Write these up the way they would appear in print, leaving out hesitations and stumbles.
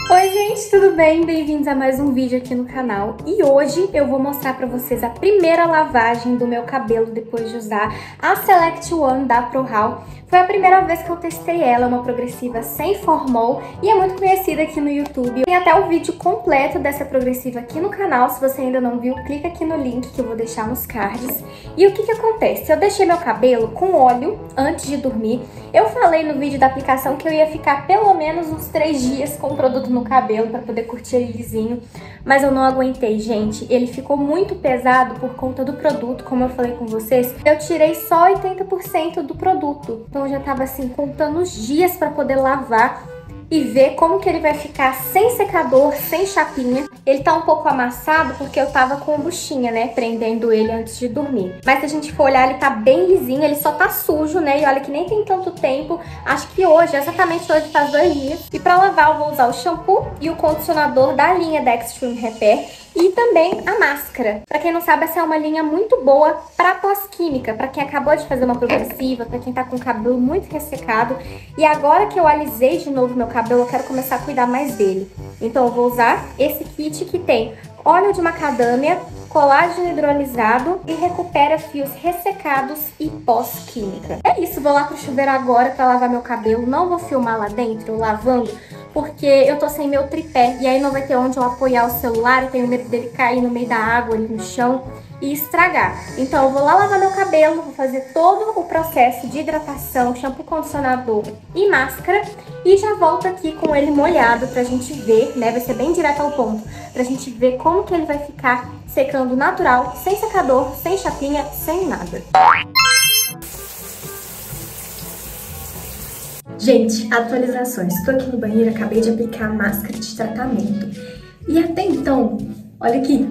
Oi gente, tudo bem? Bem-vindos a mais um vídeo aqui no canal. E hoje eu vou mostrar pra vocês a primeira lavagem do meu cabelo depois de usar a Select One da ProHaul. Foi a primeira vez que eu testei ela, é uma progressiva sem formol e é muito conhecida aqui no YouTube. Tem até o vídeo completo dessa progressiva aqui no canal, se você ainda não viu, clica aqui no link que eu vou deixar nos cards. E o que acontece? Eu deixei meu cabelo com óleo antes de dormir. Eu falei no vídeo da aplicação que eu ia ficar pelo menos uns 3 dias com o produto no cabelo para poder curtir ele lisinho, mas eu não aguentei, gente. Ele ficou muito pesado por conta do produto, como eu falei com vocês. Eu tirei só 80% do produto, então eu já tava assim contando os dias para poder lavar e ver como que ele vai ficar sem secador, sem chapinha. Ele tá um pouco amassado porque eu tava com buchinha, né, prendendo ele antes de dormir. Mas se a gente for olhar, ele tá bem lisinho, ele só tá sujo, né, e olha que nem tem tanto tempo. Acho que hoje, exatamente hoje, faz 2 dias. E pra lavar eu vou usar o shampoo e o condicionador da linha da Extreme Repair e também a máscara. Pra quem não sabe, essa é uma linha muito boa pra pós-química, pra quem acabou de fazer uma progressiva, pra quem tá com o cabelo muito ressecado. E agora que eu alisei de novo meu cabelo, eu quero começar a cuidar mais dele. Então eu vou usar esse kit que tem óleo de macadâmia, colágeno hidrolisado e recupera fios ressecados e pós-química. É isso, vou lá pro chuveiro agora pra lavar meu cabelo. Não vou filmar lá dentro, lavando, porque eu tô sem meu tripé e aí não vai ter onde eu apoiar o celular. Eu tenho medo dele cair no meio da água ali no chão e estragar. Então eu vou lá lavar meu cabelo, vou fazer todo o processo de hidratação, shampoo, condicionador e máscara e já volto aqui com ele molhado pra gente ver, né, vai ser bem direto ao ponto, pra gente ver como que ele vai ficar secando natural, sem secador, sem chapinha, sem nada. Gente, atualizações. Estou aqui no banheiro, acabei de aplicar a máscara de tratamento. E até então, olha aqui,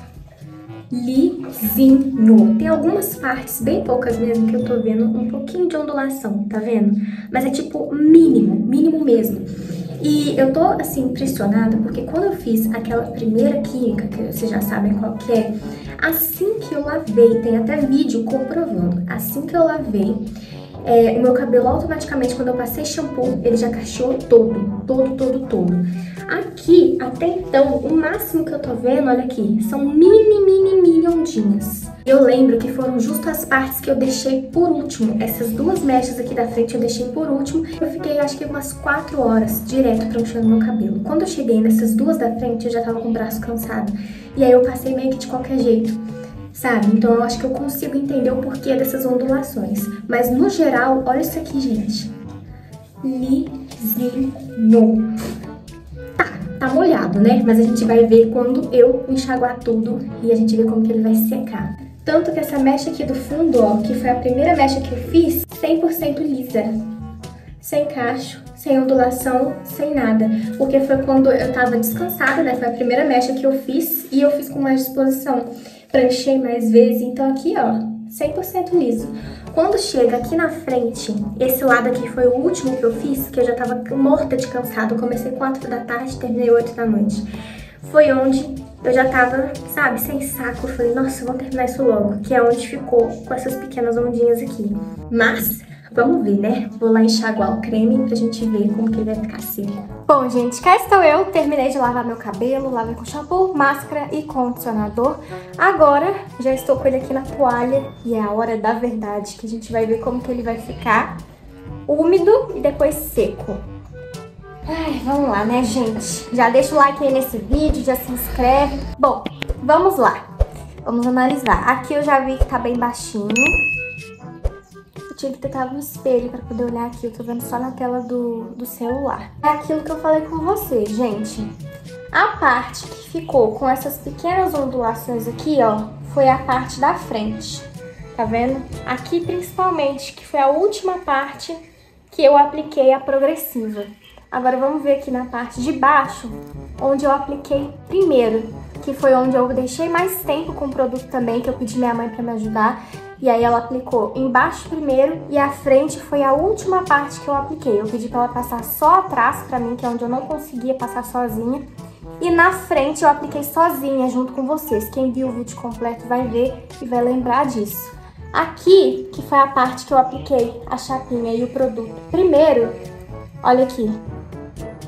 lisinho. Tem algumas partes, bem poucas mesmo, que eu tô vendo um pouquinho de ondulação, tá vendo? Mas é tipo mínimo mesmo. E eu tô assim impressionada porque quando eu fiz aquela primeira química, que vocês já sabem qual que é, assim que eu lavei, tem até vídeo comprovando, assim que eu lavei, o meu cabelo automaticamente, quando eu passei shampoo, ele já cacheou todo. Aqui, até então, o máximo que eu tô vendo, olha aqui, são mini ondinhas. Eu lembro que foram justo as partes que eu deixei por último. Essas 2 mechas aqui da frente eu deixei por último. Eu fiquei, acho que umas 4 horas direto pranchando meu cabelo. Quando eu cheguei nessas 2 da frente, eu já tava com o braço cansado. E aí eu passei meio que de qualquer jeito, sabe? Então eu acho que eu consigo entender o porquê dessas ondulações. Mas no geral, olha isso aqui, gente. Lisinho. Tá molhado, né? Mas a gente vai ver quando eu enxaguar tudo e a gente vê como que ele vai secar. Tanto que essa mecha aqui do fundo, ó, que foi a primeira mecha que eu fiz, 100% lisa. Sem cacho, sem ondulação, sem nada. Porque foi quando eu tava descansada, né? Foi a primeira mecha que eu fiz e eu fiz com mais disposição. Pranchei mais vezes, então aqui, ó, 100% liso. Quando chega aqui na frente, esse lado aqui foi o último que eu fiz, que eu já tava morta de cansado. Eu comecei 4 da tarde, terminei 8 da noite. Foi onde eu já tava, sabe, sem saco. Eu falei, nossa, vamos terminar isso logo, que é onde ficou com essas pequenas ondinhas aqui. Mas vamos ver, né? Vou lá enxaguar o creme pra gente ver como que ele vai ficar seco. Bom, gente, cá estou eu. Terminei de lavar meu cabelo, lavei com shampoo, máscara e condicionador. Agora, já estou com ele aqui na toalha e é a hora da verdade, que a gente vai ver como que ele vai ficar úmido e depois seco. Ai, vamos lá, né, gente? Já deixa o like aí nesse vídeo, já se inscreve. Bom, vamos lá. Vamos analisar. Aqui eu já vi que tá bem baixinho. Tinha que ter um espelho pra poder olhar aqui, eu tô vendo só na tela do celular. É aquilo que eu falei com vocês, gente. A parte que ficou com essas pequenas ondulações aqui, ó, foi a parte da frente. Tá vendo? Aqui principalmente, que foi a última parte que eu apliquei a progressiva. Agora vamos ver aqui na parte de baixo, onde eu apliquei primeiro, que foi onde eu deixei mais tempo com o produto também, que eu pedi minha mãe pra me ajudar. E aí ela aplicou embaixo primeiro e a frente foi a última parte que eu apliquei. Eu pedi pra ela passar só atrás pra mim, que é onde eu não conseguia passar sozinha. E na frente eu apliquei sozinha junto com vocês. Quem viu o vídeo completo vai ver e vai lembrar disso. Aqui, que foi a parte que eu apliquei a chapinha e o produto primeiro, olha aqui.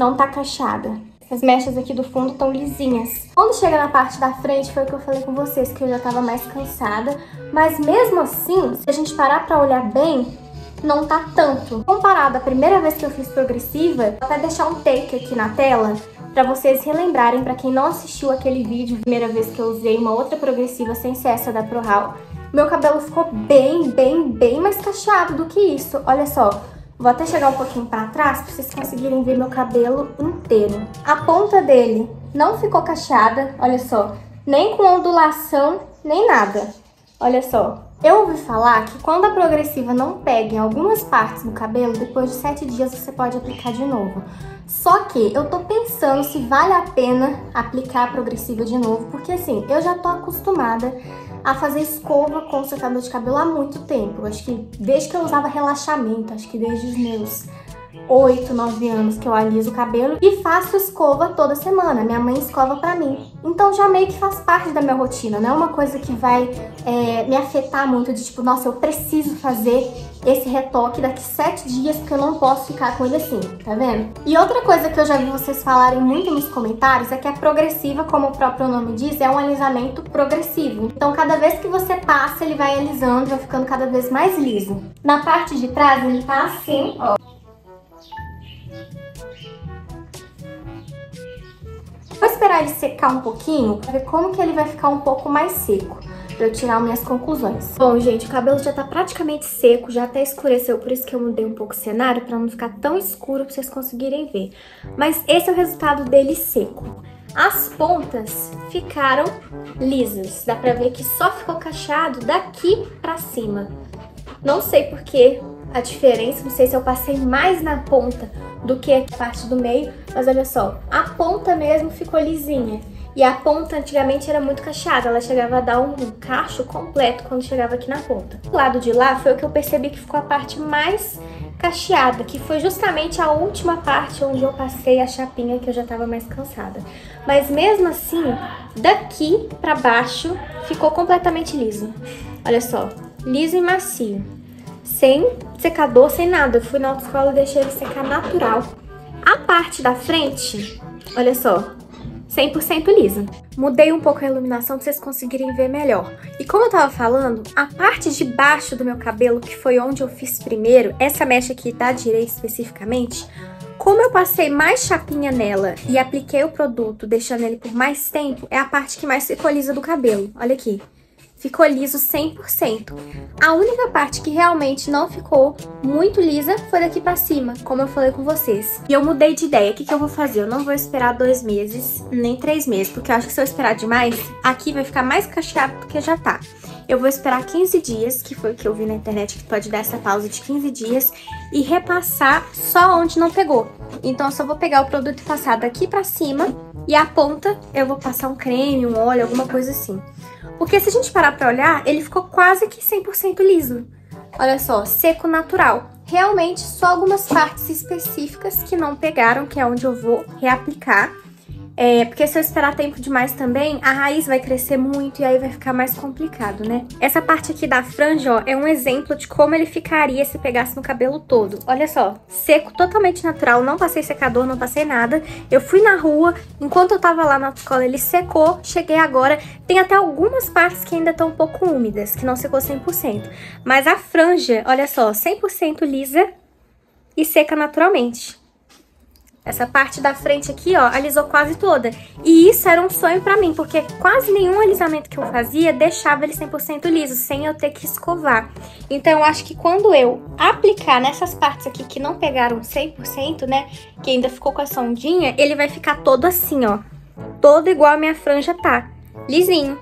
não tá cacheada. As mechas aqui do fundo estão lisinhas. Quando chega na parte da frente, foi o que eu falei com vocês, que eu já tava mais cansada. Mas mesmo assim, se a gente parar pra olhar bem, não tá tanto. Comparado à primeira vez que eu fiz progressiva, vou até deixar um take aqui na tela pra vocês relembrarem, pra quem não assistiu aquele vídeo, primeira vez que eu usei uma outra progressiva sem ser essa da ProHaul. Meu cabelo ficou bem mais cacheado do que isso. Olha só. Vou até chegar um pouquinho pra trás pra vocês conseguirem ver meu cabelo inteiro. A ponta dele não ficou cacheada, olha só. Nem com ondulação, nem nada. Olha só. Eu ouvi falar que quando a progressiva não pega em algumas partes do cabelo, depois de 7 dias você pode aplicar de novo. Só que eu tô pensando se vale a pena aplicar a progressiva de novo, porque assim, eu já tô acostumada a fazer escova com secador de cabelo há muito tempo. Acho que desde que eu usava relaxamento, acho que desde os meus 8, 9 anos que eu aliso o cabelo e faço escova toda semana. Minha mãe escova pra mim. Então já meio que faz parte da minha rotina, não é uma coisa que vai me afetar muito de tipo, nossa, eu preciso fazer esse retoque daqui 7 dias porque eu não posso ficar com ele assim, tá vendo? E outra coisa que eu já vi vocês falarem muito nos comentários é que a progressiva, como o próprio nome diz, é um alisamento progressivo. Então cada vez que você passa, ele vai alisando, vai ficando cada vez mais liso. Na parte de trás ele tá assim, ó. Vou esperar ele secar um pouquinho pra ver como que ele vai ficar um pouco mais seco, pra eu tirar minhas conclusões. Bom, gente, o cabelo já tá praticamente seco, já até escureceu, por isso que eu mudei um pouco o cenário, pra não ficar tão escuro pra vocês conseguirem ver. Mas esse é o resultado dele seco. As pontas ficaram lisas, dá pra ver que só ficou cacheado daqui pra cima. Não sei porquê a diferença, não sei se eu passei mais na ponta do que a parte do meio, mas olha só, a ponta mesmo ficou lisinha. E a ponta antigamente era muito cacheada, ela chegava a dar um cacho completo quando chegava aqui na ponta. Do lado de lá foi o que eu percebi que ficou a parte mais cacheada, que foi justamente a última parte onde eu passei a chapinha, que eu já tava mais cansada. Mas mesmo assim, daqui pra baixo ficou completamente liso. Olha só, liso e macio. Sem secador, sem nada. Eu fui na autoescola e deixei ele secar natural. A parte da frente, olha só, 100% lisa. Mudei um pouco a iluminação pra vocês conseguirem ver melhor. E como eu tava falando, a parte de baixo do meu cabelo, que foi onde eu fiz primeiro, essa mecha aqui da direita especificamente, como eu passei mais chapinha nela e apliquei o produto deixando ele por mais tempo, é a parte que mais ficou lisa do cabelo. Olha aqui. Ficou liso 100%. A única parte que realmente não ficou muito lisa foi daqui pra cima, como eu falei com vocês. E eu mudei de ideia. O que eu vou fazer? Eu não vou esperar 2 meses, nem 3 meses, porque eu acho que se eu esperar demais, aqui vai ficar mais cacheado do que já tá. Eu vou esperar 15 dias, que foi o que eu vi na internet, que pode dar essa pausa de 15 dias, e repassar só onde não pegou. Então eu só vou pegar o produto e passar daqui pra cima, e a ponta eu vou passar um creme, um óleo, alguma coisa assim. Porque se a gente parar pra olhar, ele ficou quase que 100% liso. Olha só, seco natural. Realmente, só algumas partes específicas que não pegaram, que é onde eu vou reaplicar. Porque se eu esperar tempo demais também, a raiz vai crescer muito e aí vai ficar mais complicado, né? Essa parte aqui da franja, ó, é um exemplo de como ele ficaria se pegasse no cabelo todo. Olha só, seco totalmente natural, não passei secador, não passei nada. Eu fui na rua, enquanto eu tava lá na autoescola ele secou, cheguei agora. Tem até algumas partes que ainda estão um pouco úmidas, que não secou 100%. Mas a franja, olha só, 100% lisa e seca naturalmente. Essa parte da frente aqui, ó, alisou quase toda. E isso era um sonho pra mim, porque quase nenhum alisamento que eu fazia deixava ele 100% liso, sem eu ter que escovar. Então eu acho que quando eu aplicar nessas partes aqui que não pegaram 100%, né, que ainda ficou com essa ondinha, ele vai ficar todo assim, ó. Todo igual a minha franja tá. Lisinho.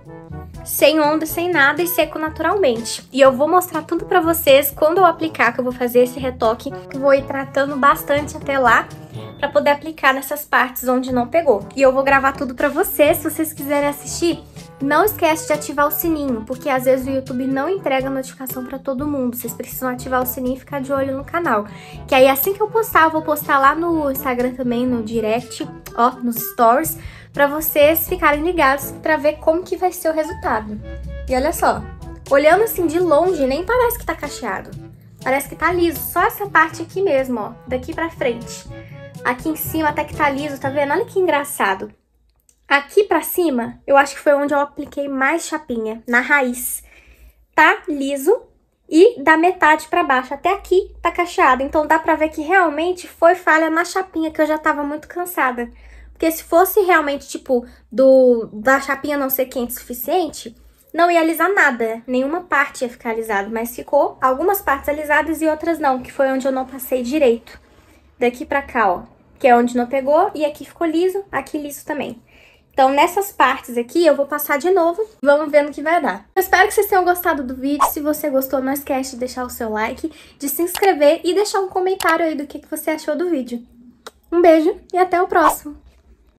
Sem onda, sem nada e seco naturalmente. E eu vou mostrar tudo pra vocês quando eu aplicar, que eu vou fazer esse retoque. Eu vou ir tratando bastante até lá, pra poder aplicar nessas partes onde não pegou. E eu vou gravar tudo pra vocês, se vocês quiserem assistir. Não esquece de ativar o sininho, porque às vezes o YouTube não entrega notificação pra todo mundo. Vocês precisam ativar o sininho e ficar de olho no canal. Que aí assim que eu postar, eu vou postar lá no Instagram também, no direct, ó, nos stories, pra vocês ficarem ligados pra ver como que vai ser o resultado. E olha só, olhando assim de longe, nem parece que tá cacheado. Parece que tá liso, só essa parte aqui mesmo, ó, daqui pra frente. Aqui em cima até que tá liso, tá vendo? Olha que engraçado. Aqui pra cima, eu acho que foi onde eu apliquei mais chapinha, na raiz. Tá liso e da metade pra baixo, até aqui tá cacheado. Então dá pra ver que realmente foi falha na chapinha, que eu já tava muito cansada. Porque se fosse realmente, tipo, da chapinha não ser quente o suficiente, não ia alisar nada, nenhuma parte ia ficar alisada, mas ficou algumas partes alisadas e outras não, que foi onde eu não passei direito. Daqui pra cá, ó, que é onde não pegou, e aqui ficou liso, aqui liso também. Então, nessas partes aqui, eu vou passar de novo, vamos ver no que vai dar. Eu espero que vocês tenham gostado do vídeo. Se você gostou, não esquece de deixar o seu like, de se inscrever e deixar um comentário aí do que você achou do vídeo. Um beijo e até o próximo!